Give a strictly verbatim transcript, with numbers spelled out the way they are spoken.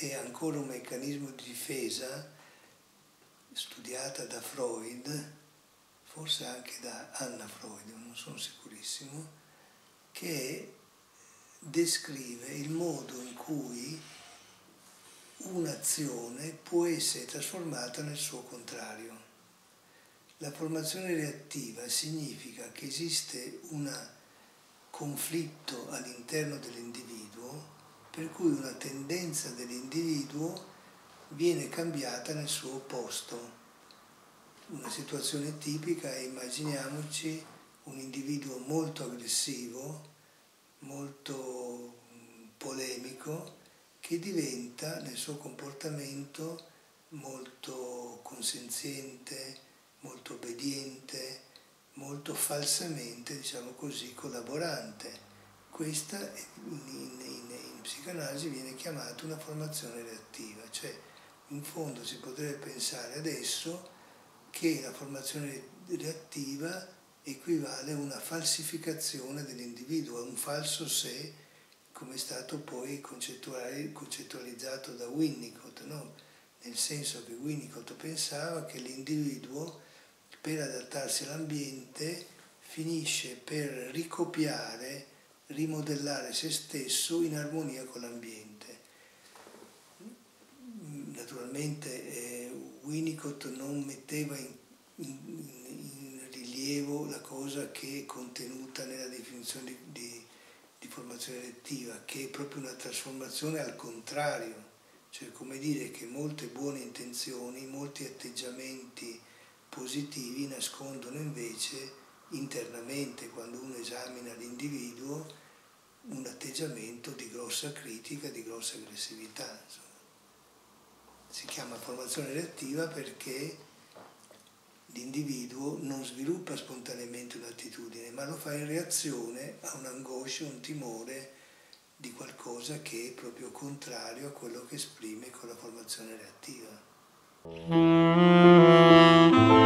è ancora un meccanismo di difesa studiata da Freud, forse anche da Anna Freud, non sono sicurissimo, che descrive il modo in cui un'azione può essere trasformata nel suo contrario. La formazione reattiva significa che esiste un conflitto all'interno dell'individuo per cui una tendenza dell'individuo viene cambiata nel suo opposto. Una situazione tipica è, immaginiamoci, un individuo molto aggressivo, molto polemico, che diventa nel suo comportamento molto consenziente, molto obbediente, molto falsamente, diciamo così, collaborante. Questa in, in, in, in psicanalisi viene chiamata una formazione reattiva, cioè in fondo si potrebbe pensare adesso che la formazione reattiva equivale a una falsificazione dell'individuo, a un falso sé, come è stato poi concettualizzato da Winnicott, no? Nel senso che Winnicott pensava che l'individuo, per adattarsi all'ambiente, finisce per ricopiare, rimodellare se stesso in armonia con l'ambiente. Naturalmente eh, Winnicott non metteva in, in, in rilievo la cosa che è contenuta nella definizione di, di, di formazione reattiva, che è proprio una trasformazione al contrario, cioè come dire che molte buone intenzioni, molti atteggiamenti positivi nascondono invece internamente, quando uno esamina l'individuo, un atteggiamento di grossa critica, di grossa aggressività. Insomma. Si chiama formazione reattiva perché l'individuo non sviluppa spontaneamente un'attitudine, ma lo fa in reazione a un'angoscia, un timore di qualcosa che è proprio contrario a quello che esprime con la formazione reattiva.